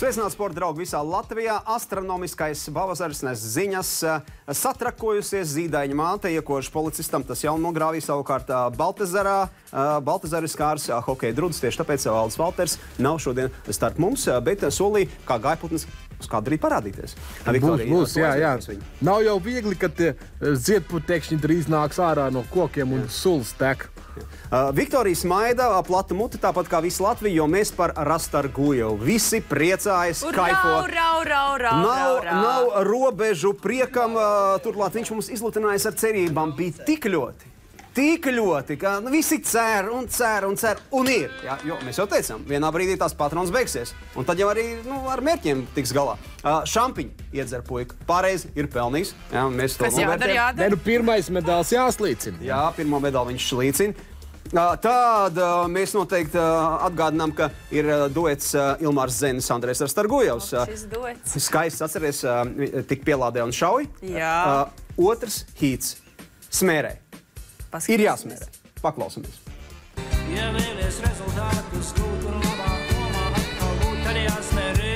Sveicināti sporta draugi visā Latvijā. Astronomiskais pavasaris nes ziņas. Satrakojusies zīdaiņa māte iekož policistam, tas jau nogrāvīja savukārt Baltezerā. Baltezeris kārs hokeja drudus, tieši tāpēc Valdis Valters nav šodien starp mums, bet solīja, kā gaiputnes, uz kādu arī parādīties. Būs, jā. Nav jau viegli, ka tie ziedputekšņi drīz nāks ārā no kokiem un sulas tek. Viktorija smaida, plata muti, tāpat kā visa Latvija, jo mēs par Rastargujevu. Visi priecājas, kaifo. Nav robežu priekam, turklāt viņš mums izlutinājis ar cerībām. Bija tik ļoti, ka visi cer un ir. Jā, jo mēs jau teicām, vienā brīdī tās patrons beigsies. Un tad jau arī ar mērķiem tiks galā. Šampiņu iedzer puika. Pareizi ir pelnījis. Jā, mēs to novērtējam. Pirmais medaļas jāslīcina. Jā, pirmo medaļu viņš slīcina. Tad mēs noteikti atgādinām, ka ir duets Ilmārs Zenis, Andrejs Rastargujevs. Šis duets. Skaists, atceries, tik pielādē un šauj. Jā. Otrs hīts – smērē. Ir jāsmērē. Paklausamies. Ja vēlies rezultātus, kaut un labā domā, atkal būt, tad jāsmērē.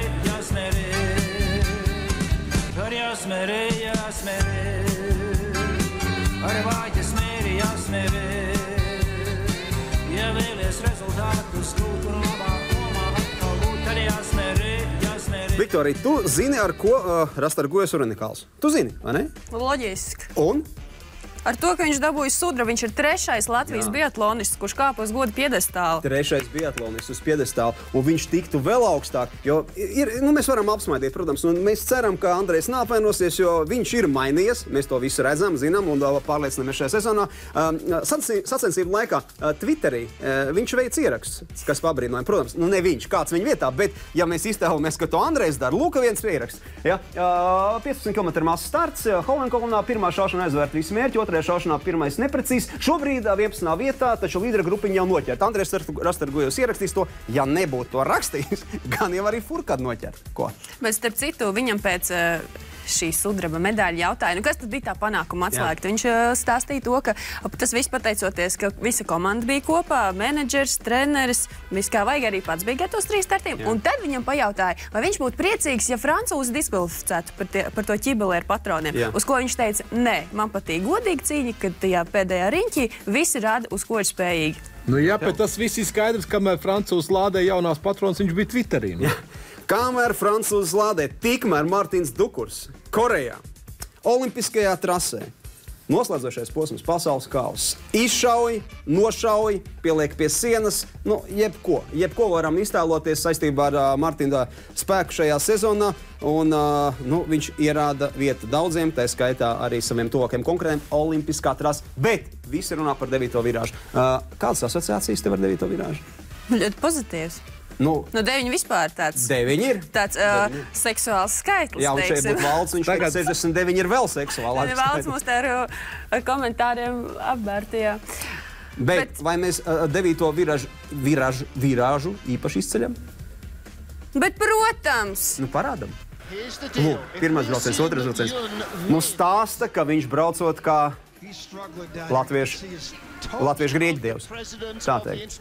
Tad jāsmērē. Ar vāģi smēri jāsmērē. Ja vēlies rezultātus, kaut un labā domā, atkal būt, tad jāsmērē. Viktorija, tu zini, ar ko Rastargujevs ir unikāls? Tu zini, vai ne? Loģiski. Un? Ar to, ka viņš dabūja sudru, viņš ir trešais Latvijas biatlonists, kurš kāpa uz goda piedestālu. Trešais biatlonists uz piedestālu, un viņš tiktu vēl augstāk, jo mēs varam apsmaidīt, protams, un mēs ceram, ka Andrejs neapvainosies, jo viņš ir mainījies, mēs to visu redzam, zinām un pārliecinamies šajā sezonā. Sacensību laikā Twitterī viņš veic ieraksts, kas pabrīnoja, protams, ne viņš, kāds viņa vietā, bet ja mēs iztēlamies, ka to Andrejs dara, lūk, viens ieraksts. 15 km mazs starts, Holenkolonā pirmā šaušana aizvērt visu mērķi, otrajā šaušanā pirmais neprecīzs. Šobrīd 11. vietā, taču līdera grupiņa jau noķert. Andrejs Rastargujevs ierakstīs to, ja nebūtu to rakstījis, gan jau arī furkad noķert. Ko? Bet starp citu, viņam pēc šī sudraba medaļa jautāja, kas tad bija tā panākuma atslēga? Viņš stāstīja to, ka tas viss pateicoties, ka visa komanda bija kopā, menedžers, treneris, viss kā vajag, arī pats bija gatavs 3 startiem. Un tad viņam pajautāja, vai viņš būtu priecīgs, ja francūzi diskvalificētu par to ķibeli ar patroniem. Uz ko viņš teica, nē, man patīk godīga cīņa, kad tajā pēdējā riņķī visi rāda, uz ko ir spējīgi. Jā, bet tas viss ir skaidrs, kamēr francūzi lādēja jaunās patronas, viņš bija Twitterī. Kamēr francūzis lādē, tikmēr Martins Dukurs Korejā, olimpiskajā trasē, noslēdzošais posms pasaules kausa, izšauj, nošauj, pieliek pie sienas, jebko varam iztēloties saistībā ar Martina spēku šajā sezonā, un viņš ierāda vietu daudziem, tā skaitā arī saviem tuvākiem konkurentiem olimpiskā trasa, bet visi runā par 9. virāžu. Kādas asociācijas tev ar 9. virāžu? Ļoti pozitīvs. 9 vispār tāds. 9 ir? Tāds seksuāls skaitlis, jā, un šeit būtu Valds, viņš tagad 69 ir vēl seksuālāk. Valds mūs te ar komentāriem apbērtījā. Bet vai mēs 9. virāžu īpaši izceļam? Bet, protams! Parādam. Pirmais brauciens, otrais brauciens. Mums stāsta, ka viņš braucot kā Latviešu grieķu dievs. Tā teikt.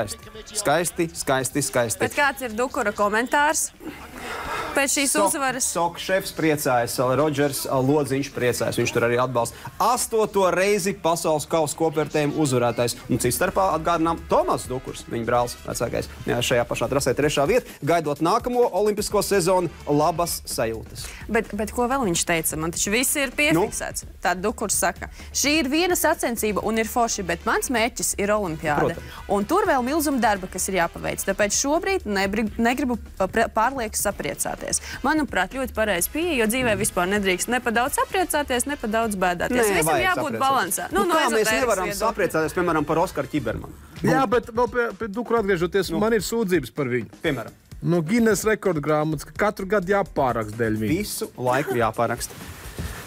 Skaisti. Bet kāds ir Dukura komentārs pēc šīs uzvaras? Soka šefs priecājas, Rodžers Lodziņš priecājas. Viņš tur arī atbalsta 8. reizi pasaules kausa kopvērtējuma uzvarētājs. Un cits starpā atgādinām Tomas Dukurs, viņa brālis vecākais. Šajā pašā trasē 3. vieta, gaidot nākamo olimpisko sezonu, labas sajūtas. Bet ko vēl viņš teica? Man taču viss ir piefiksēts. Tā Dukurs saka, šī ir viena sacensība un ir forši, bet mans mērķis ir olimpiāde. Un tur vēl milzuma darba, kas ir jāpaveic. Tāpēc šobrīd negribu pārlieku sapriecāties. Manuprāt, ļoti pareizi pieeja, jo dzīvē vispār nedrīkst ne pa daudz sapriecāties, ne pa daudz bēdāties. Visam jābūt balansā. Kā mēs nevaram sapriecāties, piemēram, par Oskaru Ķibermanu? Jā, bet vēl pie Dukura atgriežoties, man ir sūdzības par viņu. Piemēram? No Guinness rekordu grāmatas, ka katru gadu jāpāraksta dēļ viņa. Visu laiku jāpāraksta.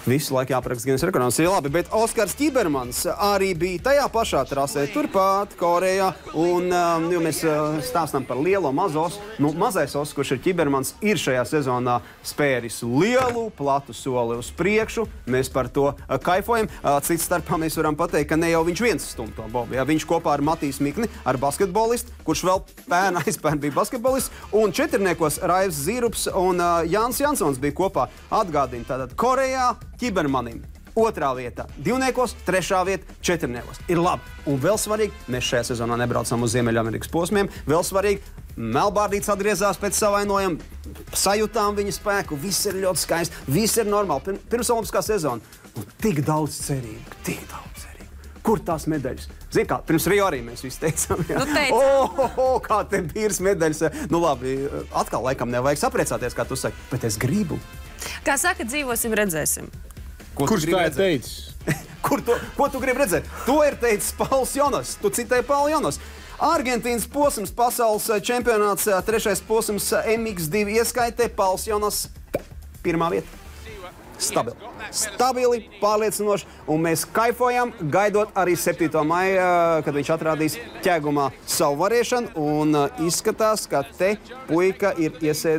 Visu laiku jāapraksta Guinness rekords. Jā, labi, bet Oskars Ķibermans arī bija tajā pašā trasē, turpat Korejā. Un, jo mēs stāstām par lielo mazos, mazais Oskars, kurš ir Ķibermans, ir šajā sezonā spēris lielu, platu soli uz priekšu. Mēs par to kaifojam. Cits starpā mēs varam pateikt, ka ne jau viņš viens stum to bobu. Jā, viņš kopā ar Matīs Mikni, ar basketbolistu, kurš vēl aizpērn bija basketbolists, un četrniekos Raivs Zīrups un Jānis Jansons bija kopā. Atgādina tātad Korejā Ķibermanim. 2. vietā divniekos, 3. vieta četrniekos. Ir labi. Un vēl svarīgi, mēs šajā sezonā nebraucam uz Ziemeļamerikas posmiem. Vēl svarīgi, Melbārdīts atgriezās pēc savainojuma, sajūtām viņa spēku, viss ir ļoti skaisti, viss ir normāli. Pirms olimpiskā sezona. Un tik daudz cerību, tik daudz cerību. Kur tās medaļas? Zini kā, pirms Rio arī mēs visi teicām, jā. Kā te bīrs medaļas. Nu labi, atkal laikam nevajag sapriecāties, kā tu saki, bet es gribu. Kā saka, dzīvosim, redzēsim. Kurš tā ir teicis? Ko tu gribi redzēt? To ir teicis Pauls Jonas. Tu citēji Paulu Jonas. Argentīnas posms, pasaules čempionāts, 3. posms MX2 ieskaitē. Pauls Jonas 1. vieta. Stabili, pārliecinoši, un mēs kaifojam, gaidot arī 7. maijā, kad viņš atrādīs ķēgumā savu variešanu, un izskatās, ka te puika ir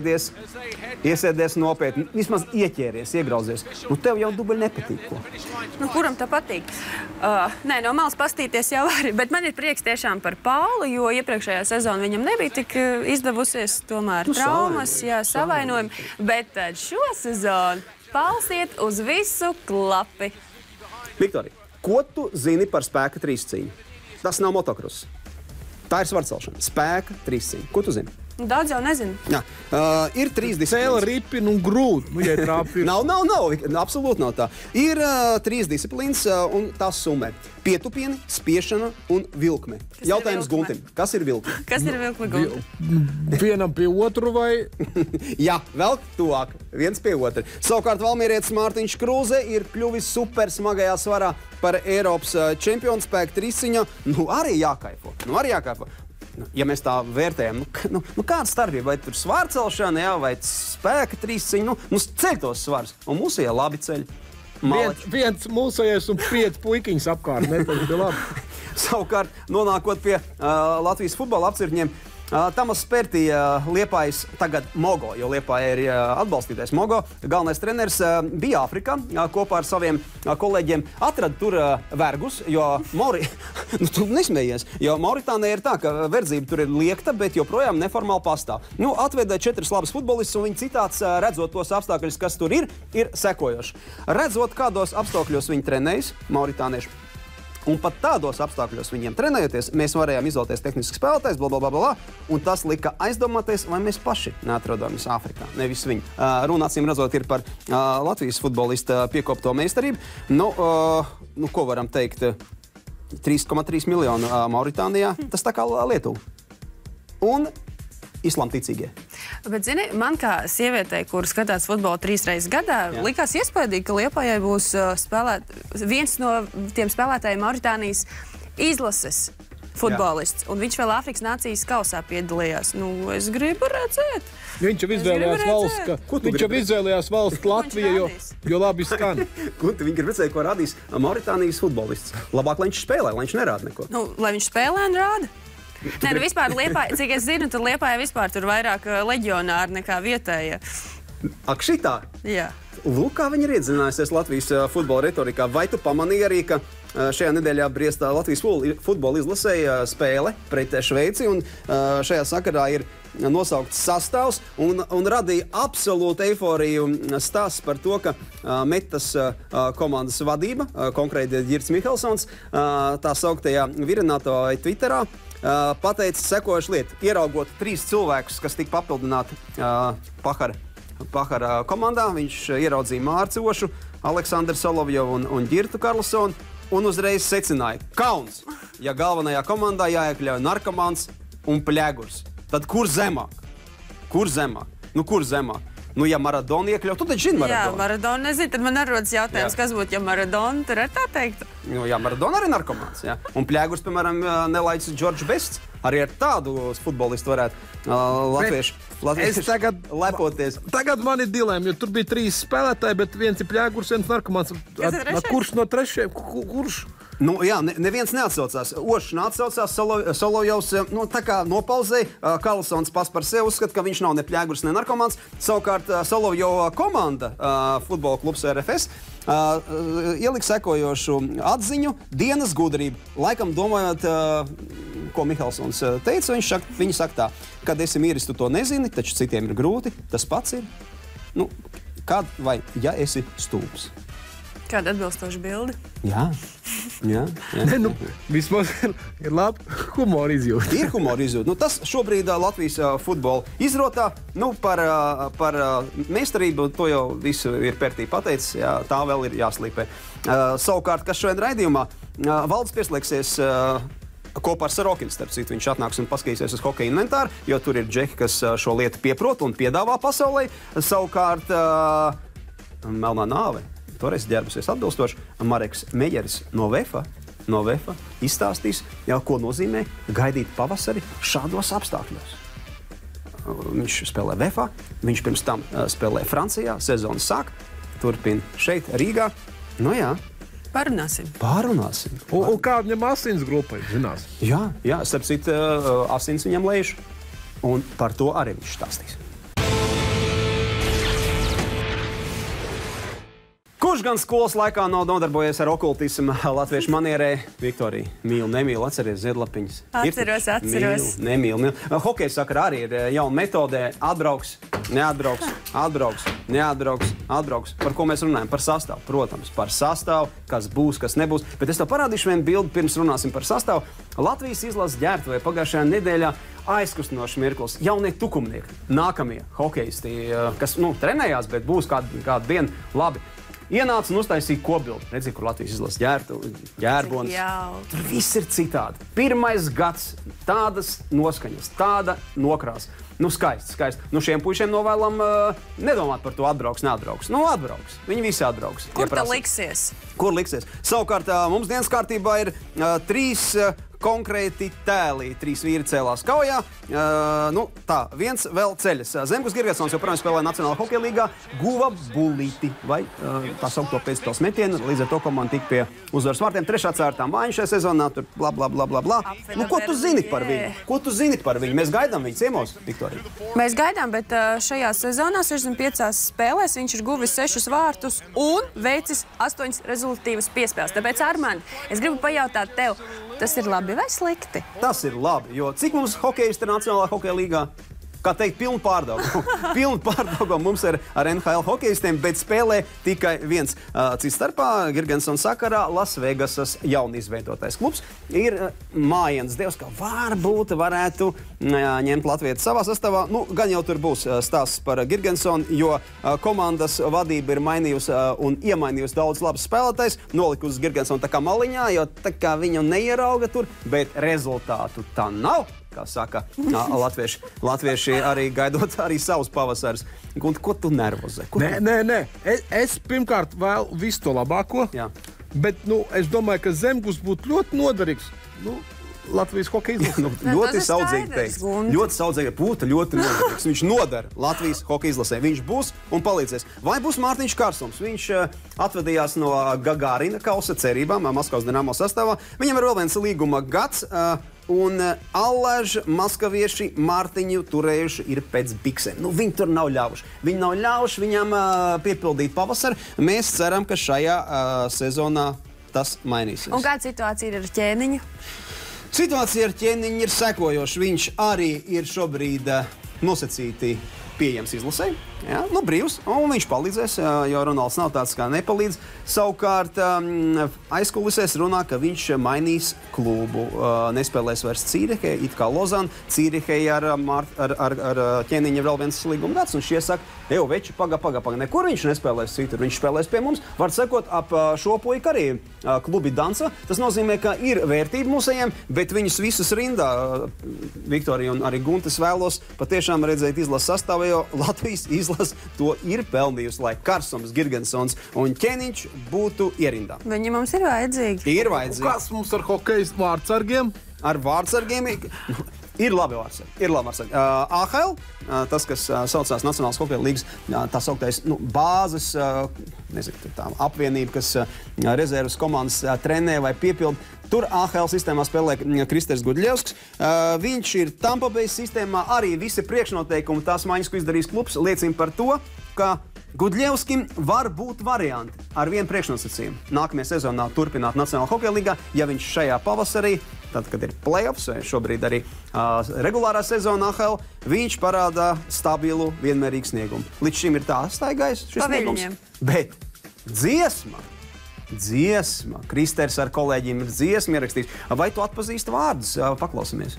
iesēdies nopietni, vismaz ieķēries, iegrauzies. Un tev jau dubeļ nepatīk, ko? Nu, kuram tā patīk? Nē, no malas pastīties jau arī, bet man ir prieks tiešām par Paulu, jo iepriekšējā sezona viņam nebija tik izdevusies, tomēr traumas, savainojumi, bet šo sezonu Pauls iet uz visu klapi. Viktorija, ko tu zini par spēka trīscīņu? Tas nav motokross. Tā ir svarcelšana. Spēka trīscīņa. Ko tu zini? Daudz jau nezinu. Jā. Ir 3 disciplīnas. Cēla, ripina un grūt. Nu, ja trāpīja. Nav. Absolūti nav tā. Ir 3 disciplīnas un tās summē. Pietupieni, spiešana un vilkme. Jautājums Guntim. Kas ir vilkme? Kas ir vilkme, Guntim? Vienam pie otru vai? Jā, vēl tuvāk. Viens pie otra. Savukārt valmierietis Mārtiņš Krūze ir kļuvis super smagajā svarā par Eiropas čempionu spēku trīsciņā. Nu, arī jākaifo. Ja mēs tā vērtējam, kāda starpība, vai tur svārcelšana, jā, vai spēka trīsciņa, ceļ tos svars. Un mūsu ir labi ceļi. Viens mūsējais un 5 puikiņas apkārt. Savukārt, nonākot pie Latvijas futbola apcirkņiem, Tamas Spērtija Liepājas tagad Mogo, jo Liepāja ir atbalstītais Mogo. Galvenais treneris bija Āfrikā kopā ar saviem kolēģiem. Atrada tur vergus, jo tu nesmējies, jo Mauritānijā ir tā, ka verdzība tur ir liekta, bet joprojām neformāli pastāv. Atvedē 4 labas futbolistus, un viņa citāts, redzot tos apstākļus, kas tur ir sekojoši. Redzot, kādos apstākļos viņi trenējas, mauritānieši, un pat tādos apstākļos viņiem trenējoties, mēs varējām izvēlēties tehnisku spēlētājs, blablabla, un tas lika aizdomāties, vai mēs paši neatrodamies Āfrikā, nevis viņi. Runa, acīm redzot, ir par Latvijas futbolista piekopto meistarību. Ko varam teikt? 3,3 miljonu Mauritānijā, tas tā kā Lietuva. Un islamticīgie. Bet, zini, man kā sievietei, kur skatās futbolu 3 reizes gadā, likās iespējīgi, ka Liepājai būs viens no tiem spēlētājiem Mauritānijas izlases futbolists. Un viņš vēl Āfrikas nācijas kausā piedalījās. Es gribu redzēt. Viņš jau izvēlējās valsts Latviju, jo labi skan. Viņi grib redzēt, ko radīs Mauritānijas futbolists. Labāk, lai viņš spēlē, lai viņš nerāda neko. Lai viņš spēlē un rāda. Nē, vispār Liepāja, cik es zinu, tad Liepājā vispār tur vairāk leģionāri nekā vietējie. Ak, šitā? Jā. Lūk, kā viņi ir iedzinājusies Latvijas futbola retorikā. Vai tu pamanīji arī, ka šajā nedēļā Briestā Latvijas futbola izlasēja spēle pret Šveici, un šajā sakarā ir nosaukts sastāvs, un radīja absolūtu eiforiju stāsts par to, ka metas komandas vadība, konkrēti Ģirds Mihelsons, tā sauktajā virinātā vai Twitterā, pateica sekojušu lietu. Ieraugot 3 cilvēkus, kas tika papildināti Pahara komandā, viņš ieraudzīja Mārci Ošu, Aleksandru Solovjovu un Ģirtu Karlsonu, un uzreiz secināja: kauns, ja galvenajā komandā jāiekļauj narkomāns un pļegurs. Tad kur zemāk? Kur zemāk? Nu, ja Maradona iekļaut, tu taču zini Maradona. Jā, Maradona nezinu, tad man rodas jautājums, kas būtu, ja Maradona tur ar tā teikt. Nu, jā, Maradona arī narkomāns, jā. Un Pļēgurs, piemēram, nelaicis George Bests. Arī ar tādu futbolistu varētu latvieši tagad lepoties. Tagad man ir dilēma, jo tur bija 3 spēlētāji, bet viens ir Pļēgurs, viens narkomāns. Kurš no trešiem? Kurš? Nu, jā, neviens neatsaucās. Ošs neatsaucās, Solovjovs tā kā nopauzēja. Karlsons pats par sevi uzskata, ka viņš nav ne Pļēgurs, ne narkomāns. Savukārt Solovjova komanda, futbola klubs RFS, ielika sekojošu atziņu dienas gudrību. Laikam domājot, ko Mihalsons teica, viņi saka tā, kad esi miris, tu to nezini, taču citiem ir grūti, tas pats ir. Nu, kad vai ja esi stulbs? Kāda atbilstoša bilde? Jā. Ne, nu, vismaz ir labi humora izjūta. Ir humora izjūta. Nu, tas šobrīd Latvijas futbola izrotā. Nu, par meistarību to jau visu ir Pērtī pateicis. Jā, tā vēl ir jāslīpē. Savukārt, kas šodien raidījumā, Valds pieslēgsies kopā ar Sarokinu, starp citu, viņš atnāks un paskatīsies uz hokeja inventāru, jo tur ir džeki, kas šo lietu pieprot un piedāvā pasaulē. Savukārt, Melnā nāve. Toreiz ģērbusies atbilstoši. Mareks Mejeris no VEFA izstāstīs, ko nozīmē gaidīt pavasari šādos apstākļos. Viņš spēlē VEFA, viņš pirms tam spēlē Francijā, sezonu sāk, turpina šeit, Rīgā. Nu jā. Parunāsim. Un kā viņam asins grupai, zinās? Jā, starp citu, asins viņam lējuši. Un par to arī viņš stāstīs. Kurš gan skolas laikā nav nodarbojies ar okultismu latviešu manierē? Viktorija, mīl, nemīl, atceries ziedlapiņas? Atceros. Nemīl. Hokeja sakarā arī ir jauna metodē. Atbrauks, neatbrauks. Par ko mēs runājam? Par sastāvu. Protams, par sastāvu, kas būs, kas nebūs. Bet es tev parādīšu vienu bildi, pirms runāsim par sastāvu. Latvijas izlases ģērbtuvē pagājušajā nedēļā aizkustinošs mirklis. Jaunie tukumnieki, nākamie hokeisti, kas trenējās, bet būs kādu dienu labi. Ienāca un uztaisīja kopbildi. Redzi, kur Latvijas izlases ģērbonis. Tur viss ir citādi. Pirmais gads, tādas noskaņas, tāda nokrāsa. Skaisti. Šiem puišiem novēlam nedomāt par to atbrauks, neatbrauks. Atbrauks. Viņi visi atbrauks. Kur tā liksies? Kur liksies? Savukārt mums dienas kārtībā ir 3 konkrēti tēli. 3 vīri cēlās kaujā. Viens vēl ceļas. Zemgus Girgensons joprojām spēlē Nacionālajā hokeja līgā, guva bulīti vai tā saukto pēcspēles metienu. Līdz ar to komanda tika pie uzvaras vārtiem. 3. cērtām vaiņu šajā sezonā. Tur bla. Ko tu zini par viņu? Mēs gaidām viņu ciemos, Viktorija. Mēs gaidām, bet šajā sezonā 65 spēlēs viņš ir guvis 6 vārtus un veicis 8 rezultatīvas piespēles. Tāpēc, Armand, es gribu pajautāt tev, tas ir labi vai slikti? Tas ir labi, jo cik mums hokeisti ir Nacionālajā hokeja līgā? Kā teikt, pilnu pārdaugu mums ir ar NHL hokeistiem, bet spēlē tikai viens. Cits starpā Girgensons sakarā Lasvegasas jaunizveidotais klubs ir mājienas dievs, ka varbūt varētu ņemt latvietu savā sastāvā. Gan jau tur būs stāsts par Girgensonu, jo komandas vadība ir mainījusi un iemainījusi daudz labs spēlētājs, nolikusi Girgensonu tā kā maliņā, jo tā kā viņu neierauga tur, bet rezultātu tā nav. Kā saka latvieši arī gaidot arī savus pavasarus. Ko tu nervozē? Nē. Es pirmkārt vēlu visu to labāko, bet es domāju, ka Zemgus būtu ļoti noderīgs. Latvijas hokeja izlasē. Ļoti saudzīgi teikt. Ļoti saudzīgi būtu ļoti noderīgs. Viņš nodara Latvijas hokeja izlasē. Viņš būs un palīdzēs. Vai būs Mārtiņš Karsums? Viņš atvadījās no Gagārina kausa cerībām Maskavas Dinamo sastāvā. Viņam ir vēl viens līguma gads. Un allaž maskavieši Mārtiņu turējuši ir pēc biksēm. Viņi tur nav ļauši. Viņi nav ļauši viņam piepildīt pavasaru. Mēs ceram, ka šajā sezonā tas mainīsies. Un kāda situācija ir ar Ķēniņu? Situācija ar Ķēniņu ir sekojoša. Viņš arī ir šobrīd nosacīti pieejams izlasē. Brīvs, un viņš palīdzēs, jo Ronalds nav tāds, kā nepalīdz. Savukārt aizkulisēs runā, ka viņš mainīs klubu. Nespēlēs vairs Cīrihē, it kā Lozana. Cīrihē ar Ķēniņa vēl viens līguma gads, un šie saka, veči, paga, nekur viņš nespēlēs citur, viņš spēlēs pie mums. Var sakot, ap šo puiku arī klubi danca. Tas nozīmē, ka ir vērtība mūsējiem, bet viņus visus rindā, Viktorija un arī Guntis vēlos patiešām redzēt izlases sastāvā, jo Latvijas izlase to ir pelnījusi, lai Karsons, Girgensons un Ķeniņš būtu ierindā. Viņi mums ir vajadzīgi. Ir vajadzīgi. Kas mums ar hokejas vārdsargiem? Ar vārdsargiem ir labi vārdsargi. AHL, tas, kas saucās Nacionālās hokeja līgas, tā sauktais bāzes apvienība, kas rezerves komandas trenē vai piepilda. Tur AHL sistēmā spēlē Kristers Gudļevskis. Viņš ir Tampa Bay sistēmā. Arī visi priekšnoteikumi, tās maiņas, ko izdarījis klubs, liecina par to, ka Gudļevskim var būt varianti ar vienu priekšnosacījumu. Nākamajā sezonā turpināt Nacionālā hokeja līgā, ja viņš šajā pavasarī, tad, kad ir playoffs, vai šobrīd arī regulārā sezona AHL, viņš parādā stabilu, vienmērīgu sniegumu. Līdz šim ir tā staigājis šis sniegums. Bet dziesma, Kristers ar kolēģiem ir dziesmu ierakstījis. Vai tu atpazīsti vārdus? Paklausamies.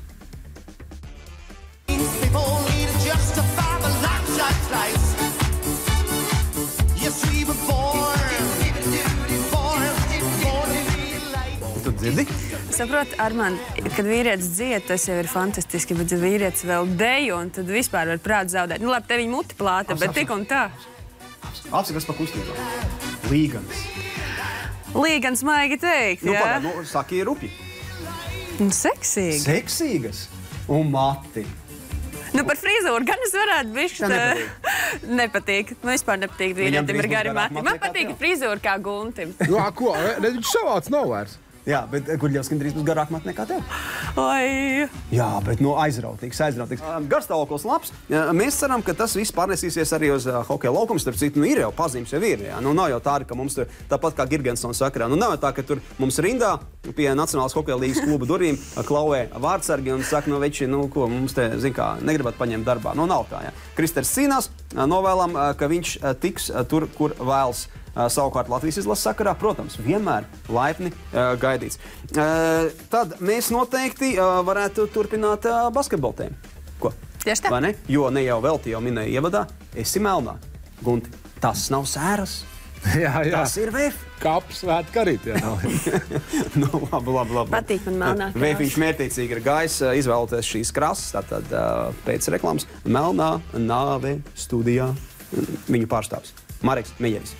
Tu dzirdi? Saprotu, Armand, kad vīrietis dzied, tas jau ir fantastiski, bet ja vīrietis vēl deju, un tad vispār var prātu zaudēt. Nu labi, te viņa muti plāta, bet tik un tā. Apsakas pa kustībā. Līgans, maigi teikt, jā? Saki rupi. Seksīgi. Seksīgas un mati. Par frizūru gan es varētu bišķi nepatīk. Vispār nepatīk vīrietim ir gari mati. Man patīk frizūra kā Guntim. Jā, ko? Viņš savāds nav vairs. Jā, bet Gudļevskim drīz būs garāk mati nekā tev. Oi. Jā, bet aizrautīgs. Garstāvoklis labs. Mēs ceram, ka tas viss pārnesīsies arī uz hokeja laukumu. Starp citu, ir jau pazīmes jau ir. Jā. Nav jau tā, ka mums tur, tāpat kā Girgensons sakarā, nav jau tā, ka tur mums rindā pie Nacionālās hokeja līgas kluba durvīm klauvē vārdsargi un saka, veči, ko mums te, negribat paņemt darbā. Nav tā, jā. Kristers cīnās, novēlam, ka viņš tiks tur, kur vēlas. Savukārt Latvijas izlases sakarā, protams, vienmēr laipni gaidīts. Tad mēs noteikti varētu turpināt basketbolu tēmu. Ko? Tieši tā. Vai ne? Jo ne jau vēl jau minēja ievadā, esi melnā. Gunti, tas nav sēras. Jā. Tas ir VF. Kaps svēt karīt, jā. Labi. Patīk man melnā krāsa. VF viņš mērķiecīgi ir gājis izvēloties šīs krāsas, tātad pēc reklāmas Melnā nāve studijā viņu pārstāvs Mareks Mejeris.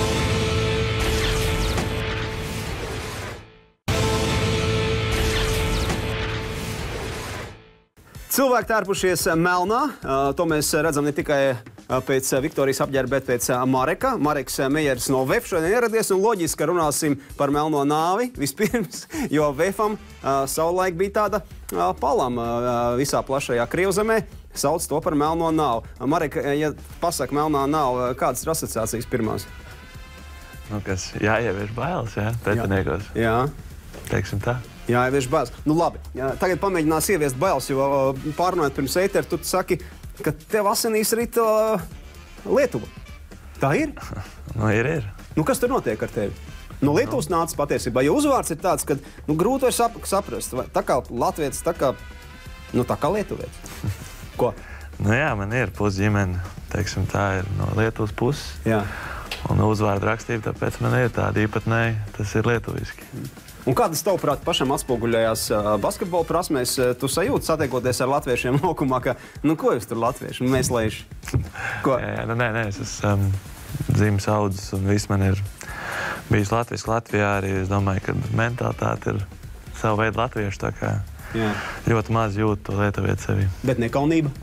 Cilvēki tērpušies melnā. To mēs redzam ne tikai pēc Viktorijas apģērba, bet pēc Mareka. Mareks Mejeris no VF šodien ieradies, un loģiski, ka runāsim par melno nāvi vispirms, jo VFam savulaik bija tāda palama visā plašajā Krievzemē. Sauc to par melno nāvu. Marek, ja pasaka melnā nāva, kādas ir asociācijas pirmās? Kas jāievieš bailes, jā, pretiniekos. Jā. Teiksim tā. Jā, ievieš bailes. Labi, tagad pamēģinās ieviest bailes, jo pārnājot pirms ēteru, tu saki, ka tev asinīs rit Lietuva. Tā ir? Ir. Kas tur notiek ar tevi? No Lietuvas nācis patiesībā, jo uzvārds ir tāds, ka grūti var saprast. Tā kā latvietis, tā kā lietuvietis. Ko? Jā, man ir pusģimene, teiksim tā, ir no Lietuvas puses. Jā. Un uzvārdu rakstība, tāpēc man ir tāda īpatnēji, tas ir lietuviski. Un kādas tavuprāt pašam atspoguļojās basketbola prasmēs? Tu sajūti satiekoties ar latviešiem laukumā, ka, ko jūs tur latvieši, mēs lējuši? Ko? Jā, nē, es esmu dzīves audzis un viss man ir bijis latviski Latvijā arī. Es domāju, ka mentalitāte ir savu veidu latviešu, tā kā ļoti maz jūt to lietuvietu sevi. Bet nekaunība?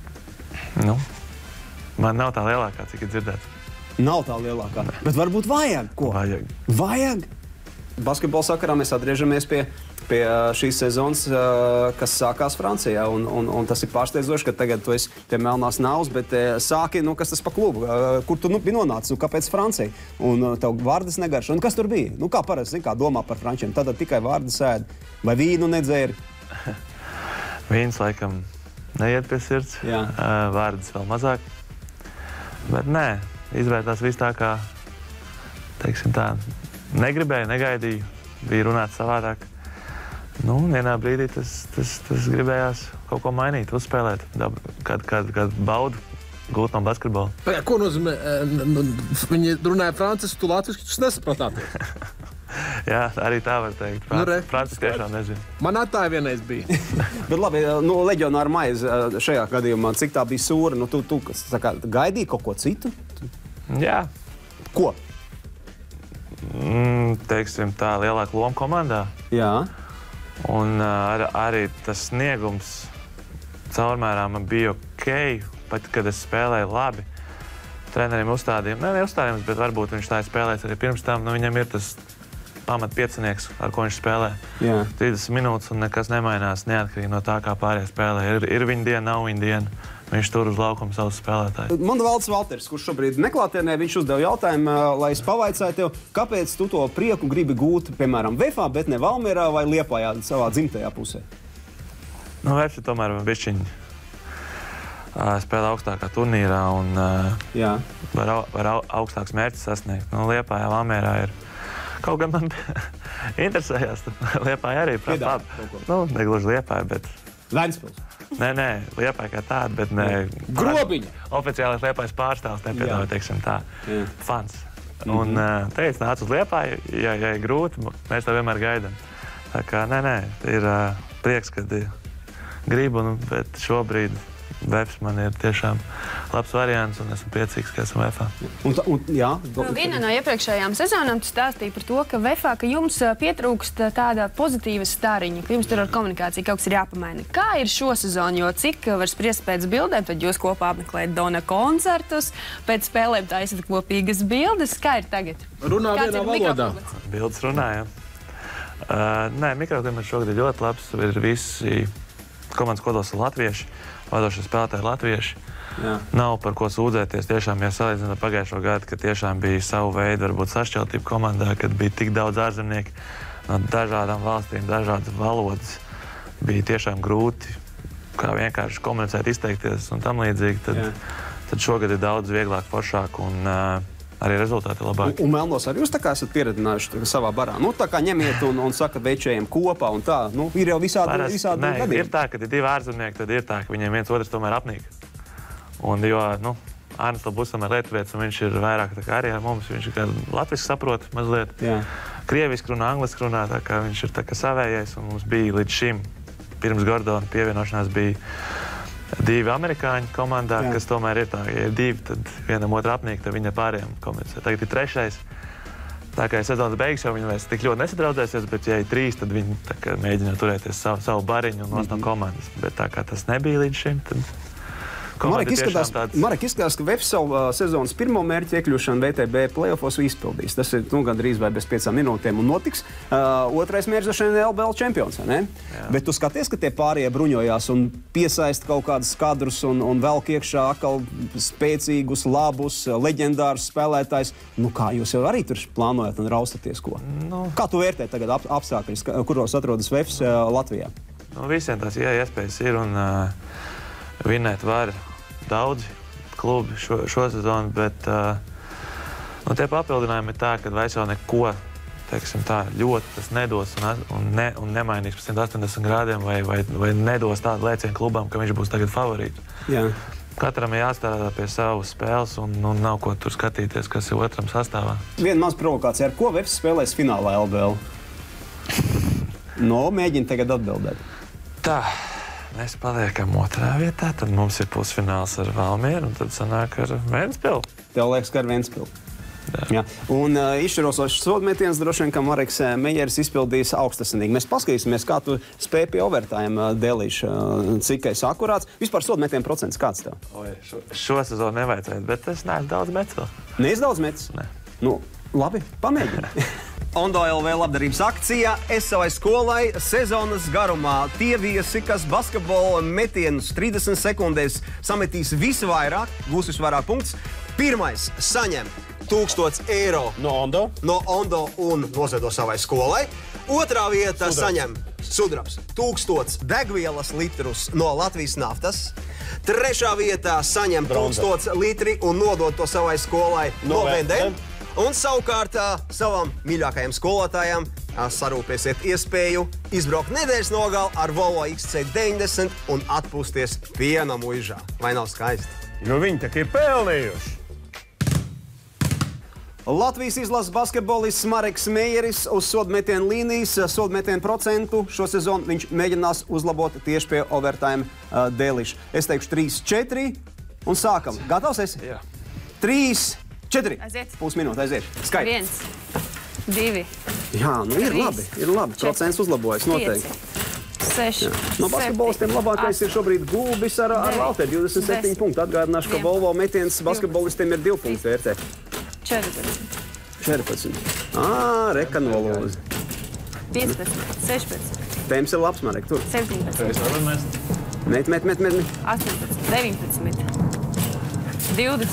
Man nav tā lielākā, cik ir dzirdēts. Nav tā lielākā, bet varbūt vajag. Ko? Vajag. Basketbola sakarā mēs atgriežamies pie šīs sezonas, kas sākās Francijā. Un tas ir pārsteidzoši, ka tagad tu esi pie melnās nāvas, bet sāki, kas tas pa klubu? Kur tu biji nonācis? Kāpēc Francija? Un tev vārdas negaršo. Un kas tur bija? Kā parasti, kā domā par frančiem? Tad tikai vārdas ēd. Vai vīnu nedzēri? Vīns laikam neiet pie sirds. Vārdas vēl mazāk. Bet nē, izvērtās viss tā kā, teiksim tā, negribēju, negaidīju, bija runāts savādāk. Vienā brīdī tas gribējās kaut ko mainīt, uzspēlēt, kad baudu gūt no basketbola. Ko nozīmē? Viņi runāja franciski, tu latviski, tu nesapratāties. Jā, arī tā var teikt. Francis tiešām nezinu. Man tā vienreiz bija. Bet labi, leģionāra maize šajā gadījumā, cik tā bija sūra? Tu gaidīji kaut ko citu? Jā. Ko? Teiksim tā, lielāka loma komandā. Jā. Un arī tas sniegums caurmērā man bija ok, pat kad es spēlēju labi. Trenerim neuzstādījums, bet varbūt viņš tā spēlēs arī pirms tam. Viņam ir tas pamat piecinieks, ar ko viņš spēlē. Jā. 30 minūtes un nekas nemainās neatkarīgi no tā, kā pārējie spēlē. Ir viņa diena, nav viņa diena. Viņš tur uz laukuma savus spēlētājus. Man Valds Valters, kurš šobrīd neklātienē, viņš uzdeva jautājumu, lai es pavaicāju tev, kāpēc tu to prieku gribi gūt, piemēram, Vefā, bet ne Valmierā vai Liepājā savā dzimtajā pusē? Vefs tomēr bišķiņi spēlē augstākā turnīrā un var augstāks mērķis sasniegt. Liepājā, Valmierā ir kaut gan man interesējās. Liepājā arī prāt. Negluži Liepājā, bet... Ventspils. Nē, Liepāja kā tāda, bet ne... Grobiņa! Oficiālais Liepājas pārstāvs nepiedāvā, teiksim tā. Fans. Un teica, nāc uz Liepāju, ja ir grūti, mēs to vienmēr gaidām. Tā kā, ir prieks, kad gribu, bet šobrīd Vefs man ir tiešām labs variants un esmu priecīgs, ka esmu Vefā. Vienā no iepriekšējām sezonām tu stāstīji par to, ka Vefā, ka jums pietrūkst tāda pozitīva stariņa, ka jums tur ar komunikāciju kaut kas ir jāpamaina. Kā ir šo sezonu, jo cik var spriest pēc bildēm, tad jūs kopā apmeklējat Dona koncertus, pēc spēlēm taisat kopīgas bildes. Kā ir tagad? Runā vienā valodā. Bildes runājam. Nē, mikroklimats šogad ir ļoti labs. Ir visi komandas kodols latvieši. Vadošie spēlētāji latvieši. Jā. Nav par ko sūdzēties. Tiešām, ja salīdzinām ar pagājušo gadu, kad tiešām bija savu veidu, varbūt sašķeltība komandā, kad bija tik daudz ārzemnieku no dažādām valstīm, dažādas valodas, bija tiešām grūti kā vienkārši komunicēt, izteikties un tam līdzīgi. Tad šogad ir daudz vieglāk, foršāk un arī rezultāti labāki. Un Melnos arī jūs tā kā esat pieredzinājuši savā barā? Tā kā ņemiet un sakat večējiem kopā un tā. Ir jau visādi gadījumi. Ir tā, ka ir divi ārzemnieki, tad ir tā, ka viņiem viens otrs tomēr apnīk. Un jo, Arnis Labusam ir lietuvietis, un viņš ir vairāk tā kā arī ar mums. Viņš ir latviski saprot mazliet. Jā. Krieviski runā, angliski runā, tā kā viņš ir tā kā savējais. Un mums bija līdz šim, pirms Gordona pievienošanās, bija divi amerikāņi komandā, kas tomēr ir tā, ja ir divi, tad vienam otru apnīk, tad viņa pārējiem komunicē. Tagad ir trešais. Tā kā sezonas beigas jau viņi vairs tik ļoti nesadraudzēsies, bet ja ir trīs, tad viņi mēģina turēties savu bariņu un no komandas. Bet tā kā tas nebija līdz šim, tad Marek izskatās, ka Vefs savu sezonas pirmo mērķi iekļūšanu VTB play-offos izpildīs. Tas ir gandrīz vai bez 5 minūtēm un notiks. Otrais mērķis ir LBL čempions, ne? Bet tu skaties, ka tie pārējie bruņojās un piesaista kaut kādus kadrus un velk iekšā atkal spēcīgus, labus, leģendārus spēlētājus. Kā jūs jau arī tur plānojat un raustaties ko? Kā tu vērtē tagad apstākļus, kuros atrodas Vefs Latvijā? Visiem tās iespējas ir un vinēt var daudzi klubi šo sezonu, bet tie papildinājumi ir tā, ka vairs jau neko, teiksim tā, ļoti tas nedos un nemainīs par 180 grādiem vai nedos tādu lēcienu klubam, ka viņš būs tagad favorīts. Jā. Katram ir jāstrādā pie savas spēles un nav ko tur skatīties, kas ir otram sastāvā. Viena maz provokācija. Ar ko Vefs spēlēs finālā LBL? Mēģini tagad atbildēt. Tā. Mēs paliekam otrā vietā, tad mums ir pusfināls ar Valmieru, un tad sanāk ar Ventspilu. Tev liekas, ka ar Ventspilu. Jā. Un izšķirošs sodmetiens droši vien, ka Mareks Mejeris izpildīs augstasinīgi. Mēs paskatīsimies, kā tu spēj pie overtime Delīša, cik esi akurāts. Vispār sodmetienu procents kāds tev? Šo sezonu nevajadzētu, bet es neesmu daudz metis vēl. Neesi daudz metis? Nē. Labi, pamēģini. Ondo LV labdarības akcija Es savai skolai sezonas garumā. Tie viesi, kas basketbola metienus 30 sekundēs sametīs visvairāk, gūs visvairāk punktus. Pirmais saņem 1000 eiro no Ondo un noziedo savai skolai. Otrā vieta saņem sudrabs 1000 degvielas litrus no Latvijas naftas. Trešā vietā saņem 1000 litri un nodod to savai skolai no Vendēm. Un savukārt savam mīļākajam skolotājam sarūpēsiet iespēju izbraukt nedēļas nogali ar Volvo XC90 un atpūsties piena muižā. Vai nav skaisti? Jo viņi tā ir pelnījuši. Latvijas izlases basketbolists Mareks Mejeris uz sodmetienu līnijas, sodmetienu procentu šo sezonu viņš mēģinās uzlabot tieši pie overtime dēliša. Es teikšu 3-4 un sākam. Gatavs esi? Jā. 3-4. Aiziet. Pusminūte aiziet. Skaidri. 1, 2, Jā, nu ir labi. Procents uzlabojas noteikti. 6, No basketbolistiem labākais ir šobrīd Gulbis ar Valteri 27 punktu. Atgādināšu, ka Volvo metiens basketbolistiem ir 2 punktu vērtē. 14. Reka nolūza. 15, 16, Temps ir labs, Marek, tur. 17, Met. 18, 19, 20,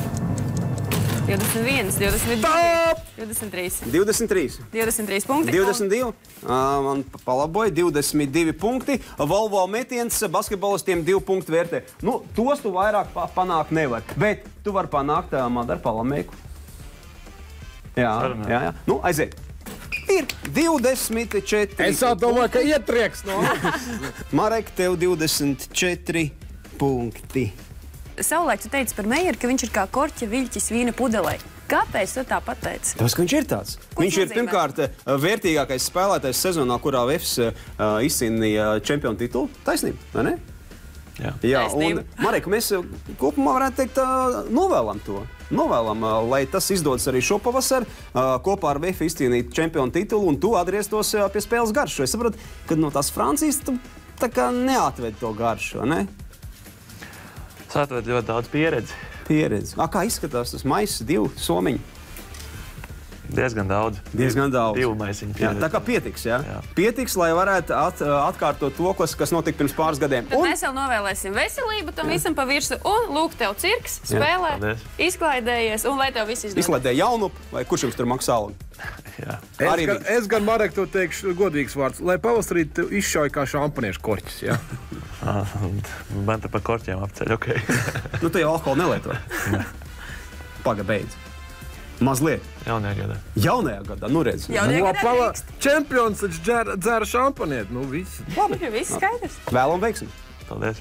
21, 22, 23. 23 punkti. 22. Man palaboja 22 punkti. Volvo metiens basketbolistiem 2 punktu vērtē. Nu, tos tu vairāk panākt nevar. Bet tu vari panākt Madaru Palamēku. Jā. Nu, aiziet. Ir 24. Es domāju, ka ietrieks no. Marek, tev 24 punkti. Savulaik tu teici par Mejeru, ka viņš ir kā korķa viļķis vīna pudelē. Kāpēc tu tā pateici? Tas, ka viņš ir tāds. Viņš ir pirmkārt vērtīgākais spēlētājs sezonā, kurā VFS izcīnīja čempionu titulu. Taisnība, vai ne? Jā, un Marek, mēs kopumā varētu teikt, novēlam to. Novēlam, lai tas izdodas arī šo pavasaru, kopā ar VF izcīnīt čempionu titulu un tu atgrieztos pie spēles garšu. Es saprotu, ka no tās Francijas tu tā kā neatved to garšu, ne? Es atvedu ļoti daudz pieredzi. Kā izskatās tas maiss, 2 somiņi? Diezgan daudz. 2 maisiņu pieredzi. Tā kā pietiks, jā? Pietiks, lai varētu atkārtot to, kas notika pirms pāris gadiem. Tad mēs vēl novēlēsim veselību tam visam pa virsu un lūk tev cirks, spēlē, izklaidējies un lai tev viss izdodas. Izklaidē jaunup, vai kurš jums tur maksā algu? Es gan, Marek, to teikšu godīgs vārds, lai pavasarī tu izšauj kā šampaniešu korķis, jā? Man te pa korķiem apceļ, ok. Nu, tu jau alkoholu nelieto. Paga beidz. Mazliet. Jaunajā gadā, nu redz. Čempions taču dzēra šampanieti, nu viss. Labi. Viss skaidrs. Vēlam veiksmi. Paldies.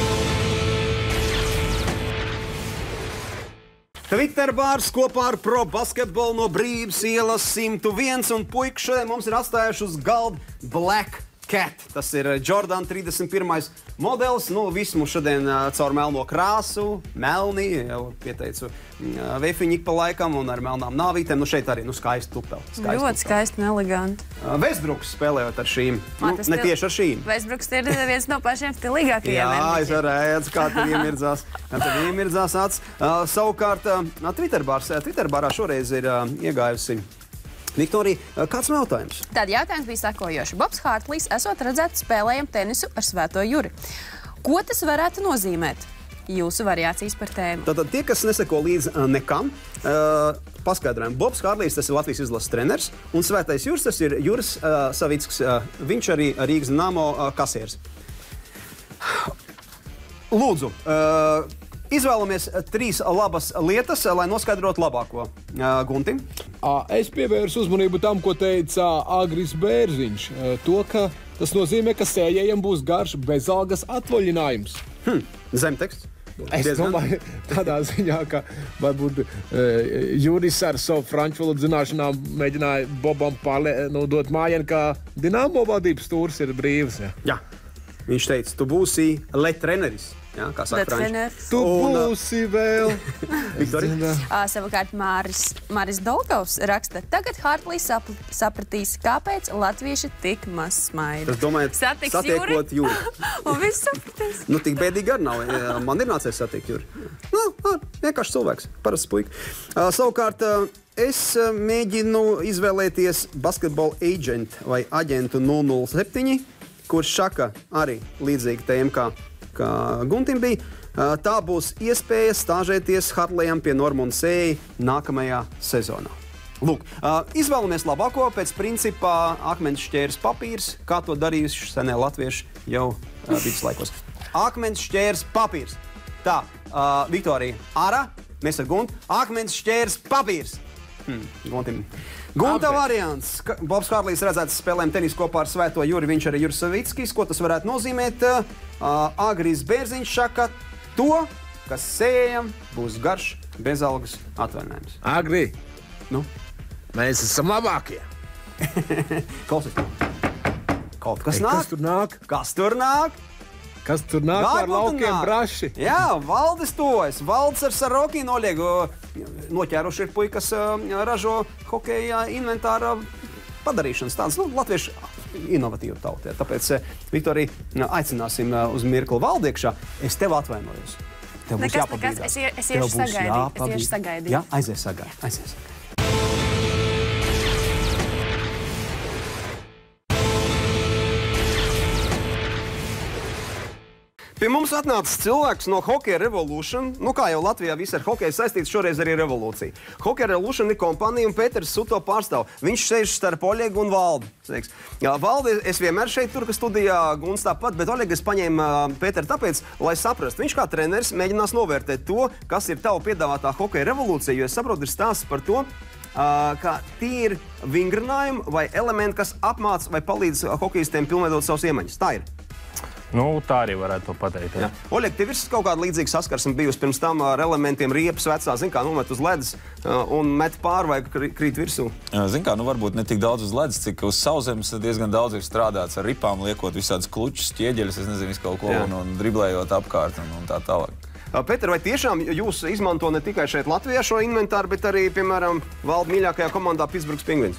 Twitterbārs kopā ar Pro basketbolu no Brīvības ielas 101 un puiku šodien mums ir atstājuši uz galda Black Cat. Tas ir Jordan 31. modelis. Nu, viss mums šodien caur melno krāsu, melni, jau pieteicu vefiņi pa laikam un ar melnām nāvītēm. Nu, šeit arī skaisti tupeli. Ļoti skaisti un eleganti. Westbrooks spēlējot ar šīm. Ne tieši ar šīm. Westbrooks ir viens no pašiem stilīgākajiem. Jā, es redzu, kā tev iemirdzās acis. Savukārt, Twitterbārā šoreiz ir iegājusi Viktorija, kāds jautājums? Tad jautājums bija sekojošs. Bobs Hārtlijs esot redzēts spēlējam tenisu ar Svēto Juri. Ko tas varētu nozīmēt? Jūsu variācijas par tēmu. Tātad tie, kas neseko līdz nekam, paskaidrojam. Bobs Hārtlijs, tas ir Latvijas izlases treneris, un Svētais Juris, tas ir Juris Savicks. Viņš arī Rīgas Dinamo kasieris. Lūdzu, izvēlamies 3 labas lietas, lai noskaidrotu labāko. Gunti? Es pievērsu uzmanību tam, ko teica Agris Bērziņš. To, ka tas nozīmē, ka sējējiem būs garš bezalgas atvaļinājums. Zemteksts. Es domāju, tādā ziņā, ka varbūt Juris ar savu franču valodu zināšanām mēģināja Bobam dot mājienu, ka Dinamo vadības stūris ir brīvs. Jā. Viņš teica, tu būsi treneris. Jā, kā saka franči. Tu būsi vēl. Savukārt Māris Dolgovs raksta, tagad Hārtlijs sapratīs, kāpēc latvieši tik maz smaida. Es domāju, satiekot Juri. Un viss sapratīs. Nu, tik bēdīgi arī nav. Man ir nācies satiekt Juri. Nu, vienkārši cilvēks, parasts puika. Savukārt, es mēģinu izvēlēties basketball agent vai aģentu 007, kurš saka arī līdzīgi tēm, kā Guntim bija. Tā būs iespēja stāžēties Hārtlijam pie Normunda Sēja nākamajā sezonā. Lūk, izvēlamies labāko pēc principā akmens šķērs papīrs, kā to darījuši senie latvieši jau viduslaikos. Akmens šķērs papīrs. Tā, Viktorija, ārā, mēs ar Guntu. Akmens šķērs papīrs. Guntim. Gunta variants. Bobs Hārtlijs redzēts spēlēm tenisu kopā ar Svēto Juri, viņš arī Juris Savickis. Ko tas varētu nozīmēt? Agris Bērziņš saka to, kas sējam būs garš bezalgas atvaļinājums. Agri, Nu? Mēs esam labākie. Klausies. Kaut kas nāk. Kas tur nāk? Kas tur nāk? Kas tur nāk ar laukiem braši? Jā, Valdis tojas. Valdis ar Saroki noliegu. Noķēruši ir puikas ražo hokeja inventāra padarīšanas tādas, latviešu inovatīva tauta. Tāpēc, Viktorija, aicināsim uz mirkli Valdi iekšā. Es tev atvainojos. Tev būs jāpabīdās. Es iešu sagaidīt. Jā, aizies sagaidīt. Pie mums atnācis cilvēks no Hockey Revolution. Kā jau Latvijā viss ar hokeju saistīts, šoreiz arī revolūcija. Hockey Revolution ir kompanija un Pēters Suto pārstāv. Viņš sēž starp Oļegu un Valdi. Jā, Valdi, es vienmēr šeit turka studijā, Guns tāpat, bet Oļegu es paņēmu Pēteru tāpēc, lai saprastu. Viņš kā treneris mēģinās novērtēt to, kas ir tava piedāvātā Hockey Revolūcija, jo es saprotu, ir stāsts par to, ka tie ir vingrinājumi vai elementi, kas apmāca vai palīdz hokejistiem pilnveidot savus iemaņas. Tā ir. Tā arī varētu to pateikt. Jā. Oļeg, tev ir kaut kāda līdzīga saskarsme bijusi pirms tam ar elementiem riepas vecā, nomet uz ledus un met pāri vai krīt virsū? Varbūt ne tik daudz uz ledus, cik uz sauszemes diezgan daudz ir strādāts ar ripām, liekot visādas klučus, ķieģeļus, es nezinu, kaut ko, un driblējot apkārt un tā tālāk. Pēter, vai tiešām jūs izmanto ne tikai šeit Latvijā šo inventāru, bet arī, piemēram, Valda mīļākajā komandā Pittsburghs Penguins?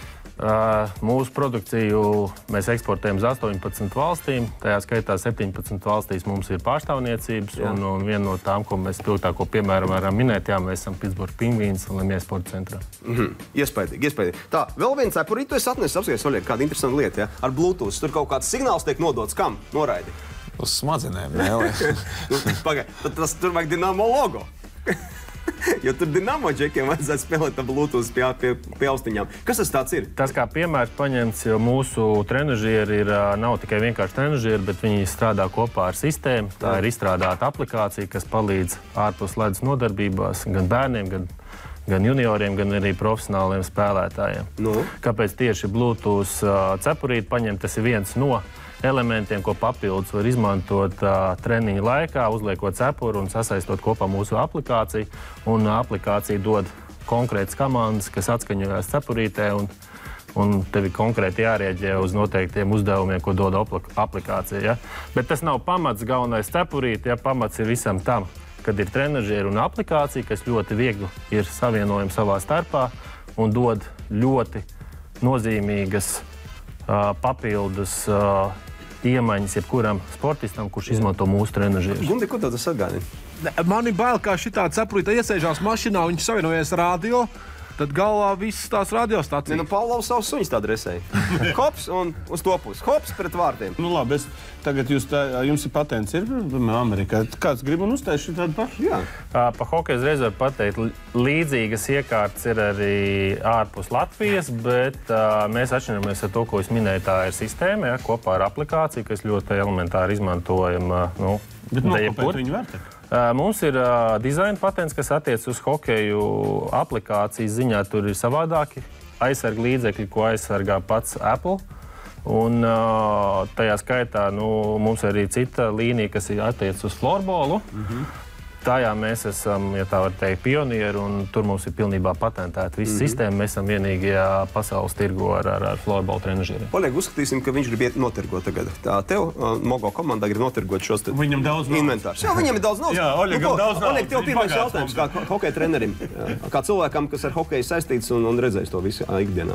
Mūsu produkciju mēs eksportējam uz 18 valstīm. Tajā skaitā 17 valstīs mums ir pārstāvniecības. Un viena no tām, ko mēs pilgtāko piemēram varam minēt, mēs esam Pittsburgh Penguins un Lemjē sporta centrā. Iespaidīgi. Tā, vēl viens cepurīt, tu esi atnesis apskaties, Oļeg, kāda interesanta lieta, ar Bluetooth. Tur kaut kāds signāls tiek nodots, kam noraidi? Uz smadzenēm, Pagaid, tas tur vajag Dinamo logo. Jo tur Dinamo džekiem vajadzētu spēlēt Bluetooth pie austiņām. Kas tas tāds ir? Tas kā piemērs paņemts, jo mūsu trenažieri nav tikai vienkārši trenažieri, bet viņi strādā kopā ar sistēmu. Tā ir izstrādāta aplikācija, kas palīdz ārpus ledus nodarbībās gan bērniem, gan junioriem, gan arī profesionāliem spēlētājiem. Kāpēc tieši Bluetooth cepurīti paņemt? Tas ir viens no elementiem, ko papildus var izmantot treniņa laikā, uzliekot cepuru un sasaistot kopā mūsu aplikāciju. Un aplikācija dod konkrētas komandas, kas atskaņojas cepurītē, un tev ir konkrēti jārēģē uz noteiktiem uzdevumiem, ko dod aplikācija. Ja? Bet tas nav pamats galvenais cepurīte, pamats ir visam tam, kad ir trenažieri un aplikācija, kas ļoti viegli ir savienojami savā starpā un dod ļoti nozīmīgas papildus iemaņas jebkuram sportistam, kurš izmanto mūsu trenažierus. Gundi, ko tas atgādina? Man ir bail, kā šitā cepurīte iesēžās mašinā, viņš savienojies radio, tad galvā visas tās radiostacijas. Pavlovs savus suņus tā dresēja. Hops un uz to pusi. Hops pret vārtiem. Labi, tagad jums ir patents, ir Amerikā. Kāds grib un uztais šitādu pašu? Jā. Pa hokeju uzreiz var pateikt, līdzīgas iekārtas ir arī ārpus Latvijas, bet mēs atšķiramies ar to, ko es minēju, tā ir sistēma, kopā ar aplikāciju, kas ļoti elementāri izmantojama. Bet kāpēc viņi vērtē? Mums ir dizaina patents, kas attiec uz hokeju aplikācijas ziņā. Tur ir savādāki aizsarga līdzekļi, ko aizsargā pats Apple. Un tajā skaitā mums arī cita līnija, kas ir attiec uz florbolu. Tajā mēs esam, ja tā var teikt, pionieri, un tur mums ir pilnībā patentēta visa sistēma. Mēs esam vienīgie pasaules tirgo ar florbolu trenažieriem. Oļeg, uzskatīsim, ka viņš grib iet notirgot tagad. Tā tev, Mogo komandā, grib notirgot šos Viņam daudz inventārus. Jā, viņam ir daudz naudas. Jā, Oļegam daudz naudas. Oļeg, tev pirmais jautājums, kā hokeja trenerim, kā cilvēkam, kas ar hokeju saistīts un redzējis to visu ikdienā.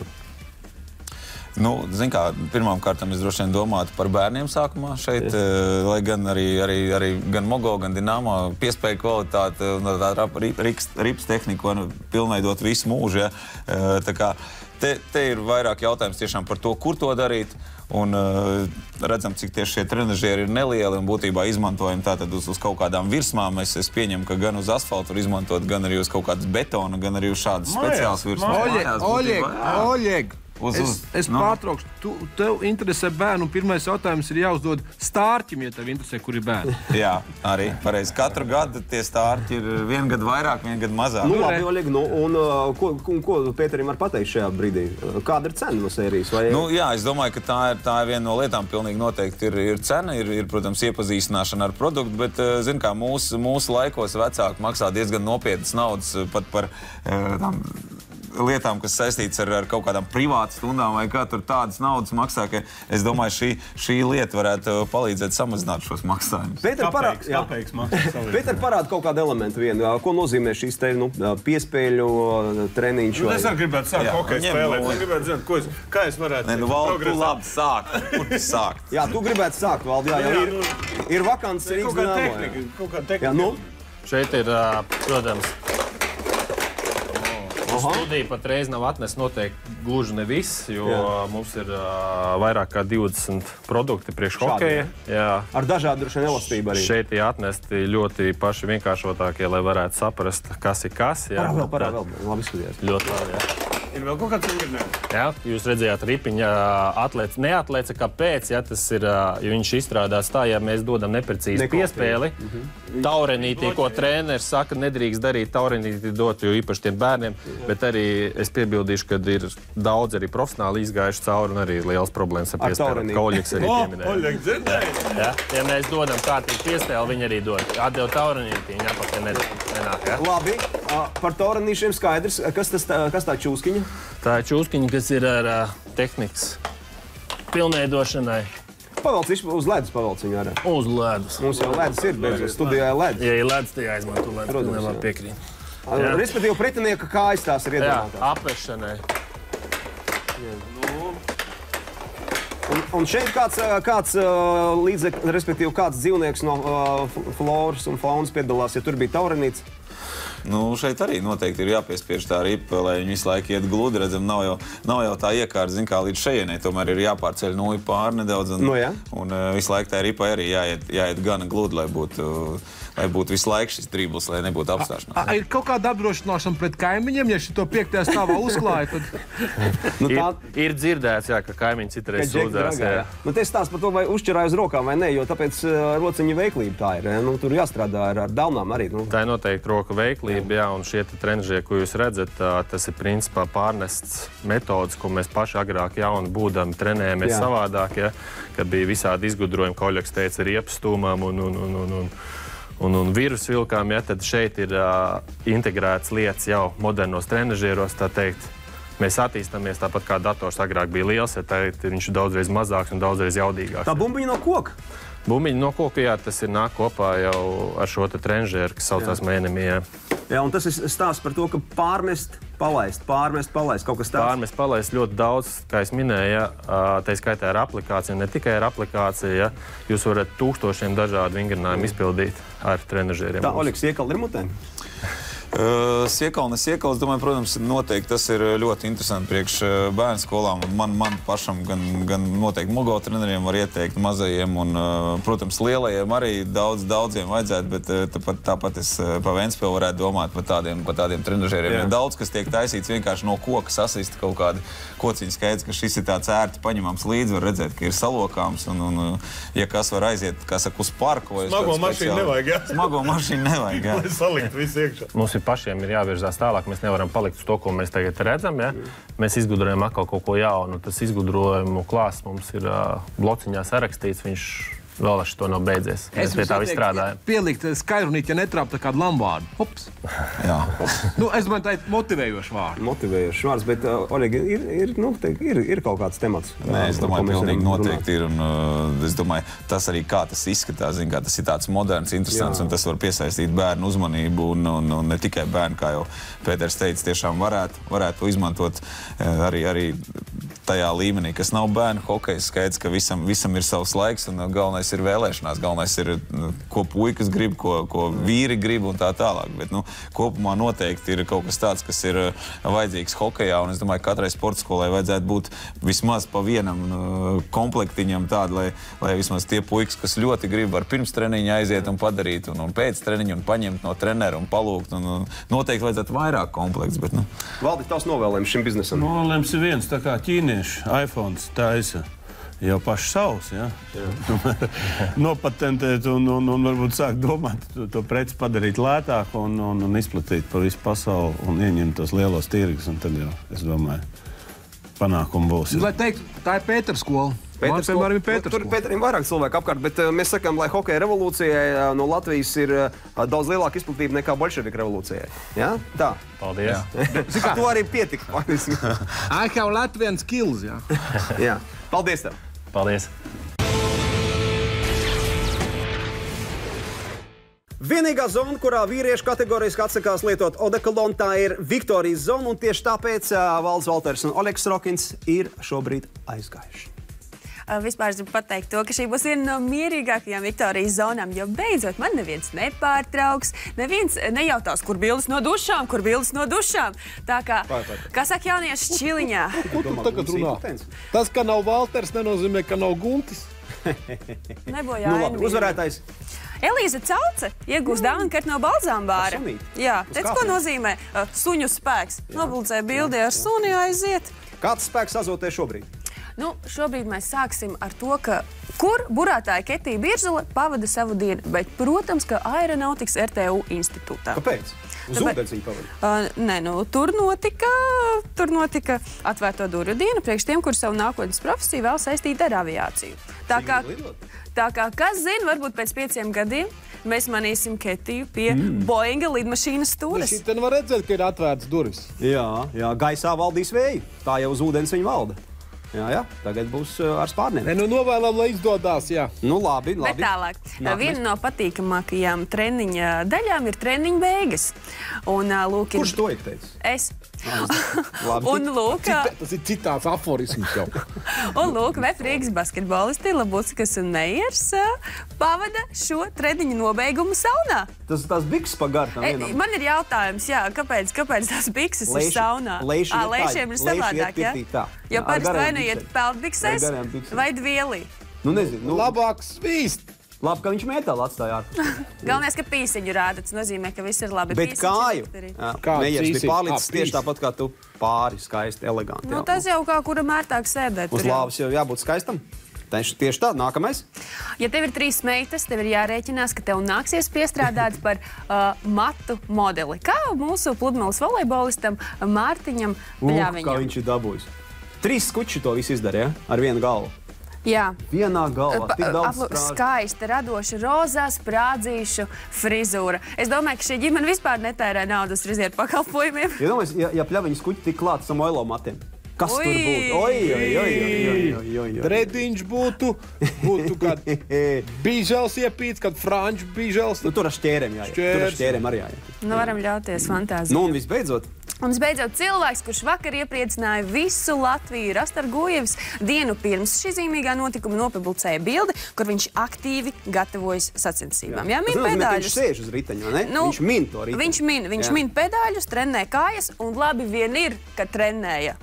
Pirmām kārtām es droši vien domātu par bērniem sākumā šeit, lai gan arī gan Mogo, gan Dinamo piespēja kvalitāti un tā rips tehniku pilnveidot visu mūžu. Ja. Tā kā te ir vairāk jautājums tiešām par to, kur to darīt. Un redzam, cik tieši šie trenažieri ir nelieli un būtībā izmantojam tātad uz kaut kādām virsmām. Es pieņemu, ka gan uz asfaltu var izmantot, gan arī uz kaut kādas betona, gan arī uz šādas speciālas virsmas. Oļeg! Es pārtraukšu. Tev interesē bērnu, un pirmais jautājums ir jāuzdod stārķim, ja tev interesē, kur ir bērni. Jā, arī pareizi. Katru gadu tie stārķi ir vienu gadu vairāk, vienu gadu mazāk. Labi, Oļeg, ko Pēterim var pateikt šajā brīdī? Kāda ir cena no sērijas? Jā, es domāju, ka tā ir viena no lietām, pilnīgi noteikti ir cena, ir, protams, iepazīstināšana ar produktu, bet, kā mūsu laikos vecāki maksā diezgan nopietnas naudas pat par tām lietām, kas saistīts ar kaut kādām privātas stundām vai kā tur tādas naudas maksā, ka es domāju, šī lieta varētu palīdzēt samazināt šos maksājumus. Pēter parāda kaut kādu elementu vienu. Ko nozīmē šīs te piespēļu treniņš? Es arī gribētu sākt hokeju spēlēt. Es gribētu zināt, kā es varētu Valdi, tu labi sākt. Kur tu sākt? Jā, tu gribētu sākt, Valdi. Jā, ir vakants Rīgas Dinamo. Kaut kā tehnika. Šeit ir, protams, studija patreiz nav atnest noteikti gluži ne viss, jo mums ir vairāk kā 20 produkti priekš hokeja. Ar dažādu droši vien elastību arī. Šeit ir atnesti ļoti paši vienkāršotākie, lai varētu saprast, kas ir kas. Parād vēl. Labi skatījās. Ļoti labi, jā. Ir vēl kaut kāds ingredients? Jā, jūs redzējāt ripiņa neatlēca, kāpēc, ja tas ir, ja viņš izstrādās tā, ja mēs dodam neprecīzi piespēli. Taurenītī, ko treneris saka, nedrīkst darīt taurenītī dot, jo īpaši tiem bērniem, bet arī es piebildīšu, ka ir daudz arī profesionāli izgājuši cauri un arī liels problēmas ar piespēli. Oļegs arī pieminēja. Oļegs dzirdēja? Jā, ja mēs dodam kārtīgi piespēli, viņi arī dod. Atdev taurenītī, viņi apakē nenāk, jā. Labi, par taurenīšiem skaidrs. Kas tā čūskiņa? Tā ir čūskiņa, kas ir ar tehnikas pilnveidošanai. Pavelc uz ledus pavelc viņu ārā. Uz ledus. Mums jau ledus ir, beidzot studijā ledus. Ja ir ledus, tad jāizmanto ledus, pilnībā piekrīt. Respektīvi, pretinieka kājas tās ir iedomātās. Jā, apešanai. Un šeit kāds līdzekļi, respektīvi, kāds dzīvnieks no floras un faunas piedalās, ja tur bija taurenīts? Šeit arī noteikti ir jāpiespiež tā ripa, lai viņi visu laiku iet gludi. Redzam, nav jau tā iekārta, zin kā līdz šejienei. Tomēr ir jāpārceļ nūju pāri nedaudz. Un visu laiku tā ripa arī jāiet gana gludi, lai būtu visu laiku šis driblis, lai nebūtu apstāšanās. Ir kaut kāda apdrošināšana pret kaimiņiem, ja šito 5. stāvā uzklāja, tad... Ir dzirdēts, jā, ka kaimiņi citreiz sūdzās. Te stāst par to, vai uzķerāja uz rokām vai ne, jo tāpēc rociņa veiklība tā ir. Tur jāstrādā ar daunām arī. Tā ir noteikti roka veiklība. Jā, un šie treniži, ko jūs redzat, tas ir principā pārnests metodas, ko mēs paši agrāk jauni būdami trenējamies savādāk, ja, kad bija visādi izgudrojumi, kā Oļegs teica, ar riepstūmām un virusvilkām, ja, tad šeit ir integrēts lietas jau modernos trenižieros, tā teikt. Mēs attīstamies tāpat kā dators agrāk bija liels, ja viņš ir daudzreiz mazāks un daudzreiz jaudīgāks. Tā bumbiņa no koka? Bumbiņa no koka, jā, tas ir nāk kopā jau ar šo trenižieru, kas saucās mēnemijā. Jā, un tas ir stāsts par to, ka pārmest, palaist, kaut kas tāds. Pārmest, palaist ļoti daudz, kā es minēju, tā skaitā ar aplikāciju, ne tikai ar aplikāciju, ja, jūs varat tūkstošiem dažādu vingrinājumu izpildīt ar trenižieriem. Tā, Oļegs, iekal ir mutē? Siekals, domāju, protams, noteikti tas ir ļoti interesanti priekš bērnu skolām. Man pašam gan noteikti Mogo treneriem var ieteikt mazajiem un, protams, lielajiem arī daudziem vajadzētu, bet tāpat es pa Ventspili varētu domāt par tādiem trenežieriem. Ja daudz, kas tiek taisīts vienkārši no koka sasist kaut kādi kociņi skaidrs, ka šis ir tāds ērti paņemams līdzi, var redzēt, ka ir salokāms un ja kas var aiziet, kā saka, uz parku. Smago mašīnu nevajag, jā? Smago mašīnu nevajag, jā. Lai salikt visu iekšā. Mums pašiem ir jāvirzās tālāk, mēs nevaram palikt uz to, ko mēs tagad redzam. Ja? Mēs izgudrojam atkal kaut ko jaunu. Tas izgudrojumu klāsts mums ir blociņā sarakstīts, viņš vēl ar to nav beidzies. Mēs pie tā visu strādājam. Pielikt skaidrunīt, ja netrāp tā kādu lambvārdu. Hops! Jā. Es domāju, tā ir motivējošs vārds. Motivējošs vārds, bet, Oļegi, ir kaut kāds temats. Nē, es domāju, pilnīgi noteikti ir. Un es domāju, tas arī kā tas izskatās, kā tas ir tāds moderns, interesants, un tas var piesaistīt bērnu uzmanību, un ne tikai bērnu, kā jau Pēters teica, tiešām varētu to izmantot arī tajā līmenī, kas nav bērnu hokejs. Skaidrs, ka visam ir savs laiks, un galvenais ir vēlēšanās. Galvenais ir, ko puikas grib, ko vīri grib un tā tālāk. Bet, kopumā noteikti ir kaut kas tāds, kas ir vajadzīgs hokejā, un es domāju, ka katrai sporta skolai vajadzētu būt vismaz pa vienam komplektiņam tādu, lai vismaz tie puikas, kas ļoti grib, var pirms treniņa aiziet un padarīt, un pēc treniņa un paņemt no trenera un palūgt. Un noteikti vajadzētu vairāk komplekts, bet, Valdi, tās novēlējums šim biznesam? Novēlējums ir viens, tā kā ķīnieši iPhones taisa jau paši savus, ja? Nopatentēt un varbūt sākt domāt to preci padarīt lētāku un izplatīt pa visu pasauli un ieņemt tos lielos tirgus, un tad jau, es domāju, panākumi būs. Lai teikt, tā ir Pētera skola. Man piemēram ir Pēterskola. Tur Pēterim vairāk cilvēku apkārt, bet mēs sakām, lai hokeja revolūcijai no Latvijas ir daudz lielāka izplatība nekā bolševiku revolūcijai. Ja? Tā. Paldies. To arī pietika. I have Latvian skills, jā. Jā. Paldies tev. Paldies. Vienīgā zona, kurā vīrieši kategoriski atsakās lietot odekolonu, tā ir Viktorijas zona, un tieši tāpēc Valds Valters un Oļegs Rokins ir šobrīd aizgājuši. Vispār es gribu pateikt to, ka šī būs viena no mierīgākajām Viktorijas zonām, jo beidzot man neviens nepārtrauks, neviens nejautās, kur bildes no dušām. Tā kā saka jaunieši Čiliņā. Ko tu tagad runā? Tas, ka nav Valters, nenozīmē, ka nav Guntis. Nebojā. Nu labi, uzvarētājs. Elīze Cauce iegūst dāvanu karti no Balzāmbāra. Jā, teic, ko nozīmē suņu spēks? Nobulcē bildi ar suni aiziet. Kāds spēks azotē šobrīd? Nu, šobrīd mēs sāksim ar to, ka kur burātāja Ketija Biržele pavada savu dienu, bet, protams, ka Aeronautikas RTU institūtā. Kāpēc? Uz ūdens viņa pavada? Nē, nu, tur notika atvērto durvju diena priekš tiem, kuri savu nākotnes profesiju vēl saistīt ar aviāciju. Tā kā, kas zina, varbūt pēc 5 gadiem mēs manīsim Ketiju pie Boeinga lidmašīnas stūres. Te var redzēt, ka ir atvērts durvis. Jā, gaisā valdīs vēji. Tā jau uz ūdens viņa valda. Jā, tagad būs ar spārniem. Nu, novēlam, lai izdodās, jā. Nu, labi. Bet tālāk. Viena no patīkamākajām treniņa daļām ir treniņa beigas. Un, lūk, kurš to ir teicis? Es. Un, lūk, tas ir citāts aforisms jau. Un, lūk, Rīgas basketbolisti Labuckas un Meijers pavada šo treniņu nobeigumu saunā. Tas bikses pagartam vienam. Man ir jautājums, jā, kāpēc tās bikses ir saunā? Lēšiem ir savādāk, jā? Jo parasti vai nu iet peldbiksēs vai dvielī. Nu, nezinu. Labāk svīst. Labi, ka viņš metāli atstāja ārpus. Galvenais, ka pīsiņu rāda, tas nozīmē, ka viss ir labi. Bet kāju. Meijers bija pārlicis tieši tāpat kā tu, pāri skaisti, eleganti. Nu, tas jau kā kura mērtāk sēdēt. Uz lāvas jau jābūt skaistam. Tieši tā, nākamais. Ja tev ir 3 meitas, tev ir jārēķinās, ka tev nāksies piestrādāt par matu modeli. Kā mūsu pludmales volejbolistam Mārtiņam Bļaviņam. Kā viņš ir dabūjis. 3 skuči to visu izdarīja, ar vienu galvu. Jā. Vienā galvā, tik daudz strāžu. Skaista, radoša, rozā sprādzīšu frizūra. Es domāju, ka šī ģimene vispār netērē naudas frizieru pakalpojumiem. Ja Pļaviņas kuķi tik klāt Samoilo matiem. Kas tur būtu? Oi. Drediņš būtu kad bīžels iepīts, kad franču bīžels. Nu, tur ar šķērēm jāiet. Tur ar šķērēm arī jāiet. Nu, varam ļauties fantāziju. Nu, un visbeidzot, cilvēks, kurš vakar iepriecināja visu Latviju, Rastar Gujevs, dienu pirms šī zīmīgā notikuma nopublicēja bildi, kur viņš aktīvi gatavojas sacensībām. Jā, min pedāļus. Viņš sēž uz riteņa, ne? Viņš min to riteņu. Viņš min pedāļus, trenē kājas, un labi vien ir, ka trenēja.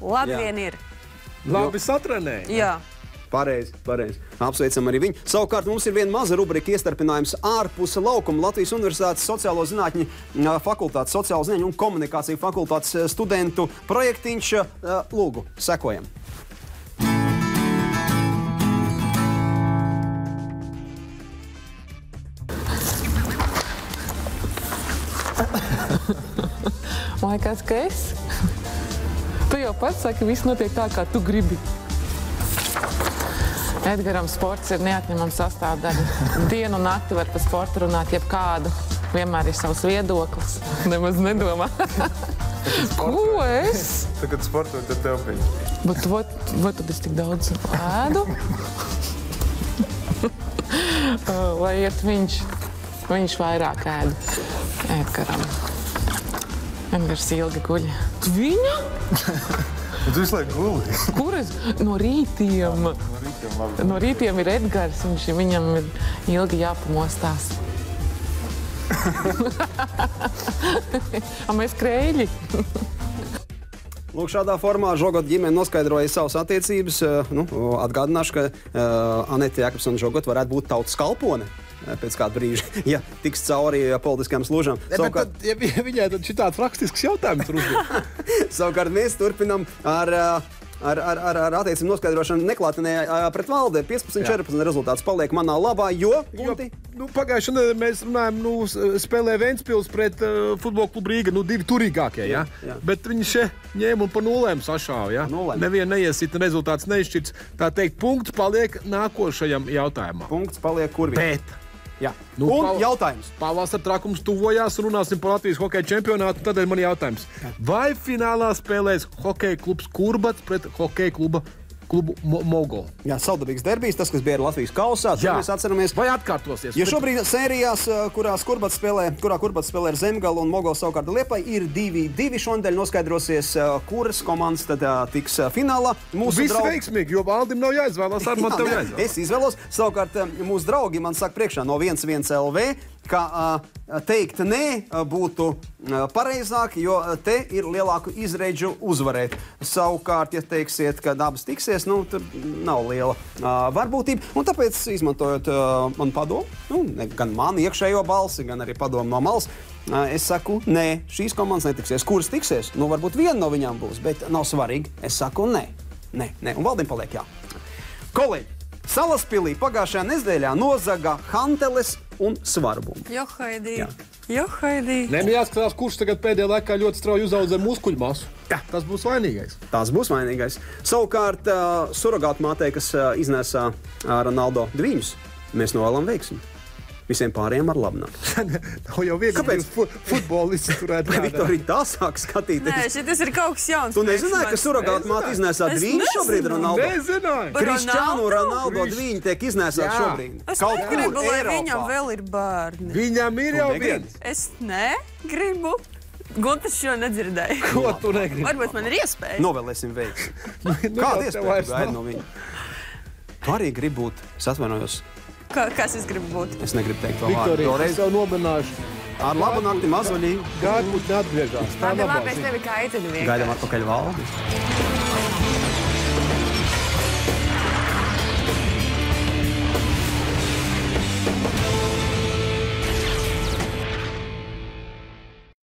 Labi satrenēja. Jā. Pareizi. Apsveicam arī viņu. Savukārt mums ir viena maza rubrika iestarpinājums ārpus laukuma. Latvijas Universitātes sociālo zinātņu fakultātes, sociālo zinātņu un komunikāciju fakultātes studentu projektiņš. Lūgu, sekojam. Man liekas, ka es? Tu jau pats saki, viss notiek tā, kā tu gribi. Edgaram sports ir neatņemama sastāvdaļa. Dienu un nakti var par sportu runāt jebkādu. Vienmēr ir savs viedoklis. Nemaz nedomā. Ko es? Tagad sportot, tad tev pieņem. Bet vai tad es tik daudz ēdu? Lai iet viņš vairāk ēdu Edgaram. Edgars ilgi guļ. Viņa? Tu visu laiku guli. Kur es? No rītiem. No rītiem ir Edgars, viņam ir ilgi jāpamostās. Mēs krēļi. Lūk, šādā formā Žogot ģimene noskaidroja savas attiecības. Atgādināšu, ka Anete Jākapsona Žogot varētu būt tautas kalpone pēc kāda brīža, ja tiks cauri politiskajām slūžām. Savukārt, ja viņai tad šitāds rakstisks jautājums tur uzdod. Savukārt mēs turpinam ar ar attiecību noskaidrošanu neklātenē pret Valdē. 15-14 rezultāts paliek manā labā, jo pagājušajā nedēļā mēs runājam, spēlē Ventspils pret futbola klubu Rīga, 2 turīgākie, ja? Bet viņi šeit ņēma un pa nulēm sašāva, ja? Neviena neiesita, rezultāts neizšķirts. Tā teikt, punkts paliek nākošajam jautājumam. Punkts paliek kur vien. Bet. Jā. Un jautājums. Pavasara trakums tuvojās, runāsim par Latvijas hokeja čempionātu, tad ir man jautājums. Vai finālā spēlēs hokeja klubs Kurbats pret hokeja klubu Mogo? Jā, savdabīgs derbijs, tas, kas bija ar Latvijas kausā, mēs atceramies. Vai atkārtosies? Jo šobrīd sērijās, kurā Kurbats spēlē ar Zemgalu un Mogo savukārt Liepai, ir 2-2. Šonadēļ noskaidrosies, kuras komandas tad tiks finālā. Visi veiksmīgi, jo Valdim nav jāizvēlās, ar man tev jāizvēlās. Es izvēlos. Savukārt mūsu draugi man saka priekšā no 1-1 LV, ka teikt nē būtu pareizāk, jo te ir lielāku izredzu uzvarēt. Savukārt, ja teiksiet, ka abas tiksies, tur nav liela varbūtība. Un tāpēc, izmantojot manu padomu, gan manu iekšējo balsi, gan arī padomu no malas, es saku, nē, šīs komandas netiksies. Kuras tiksies? Varbūt viena no viņām būs, bet nav svarīgi. Es saku, nē. Un Valdim paliek jā. Kolēģi, Salaspilī pagājušajā nedēļā nozaga hanteles un svarbumu. Johaidī. Jāskatās, kurš tagad pēdējā laikā ļoti strauji uzaudzē muskuļu masu. Tas būs vainīgais. Tas būs vainīgais. Savukārt, surogātmātei, kas iznēsā Ronaldo dviņus, mēs novēlam veiksmi. Visiem pārējiem ar labu nakti. Nav jau viegli. Kāpēc futbolisti turēt? Viktorija tā sāk skatīties. Nē, šitas ir kaut kas jauns. Tu nezināji, ka surogātmāte iznēsā dviņus šobrīd Ronaldo? Nezināju. Cristiano Ronaldo dviņi tiek iznēsāt šobrīd. Es negribu, lai viņam vēl ir bērni. Viņam ir jau viens. Es negribu. Guntas šo nedzirdēju. Ko tu negribi? Varbūt man ir iespēja. Novēlēsim veiksmi. Kāda iespēja gaida no viņa? Tu arī gribi būt, es atvainojos. Kas es gribu būt? Es negribu teikt to vārdu. Viktorija, es jau nobenāšu. Ar labu nakti, mazuļī. Gārbūt neatgriežās. Labi, es tevi kaitinu vienkārši. Gaidām atpakaļ Valdi.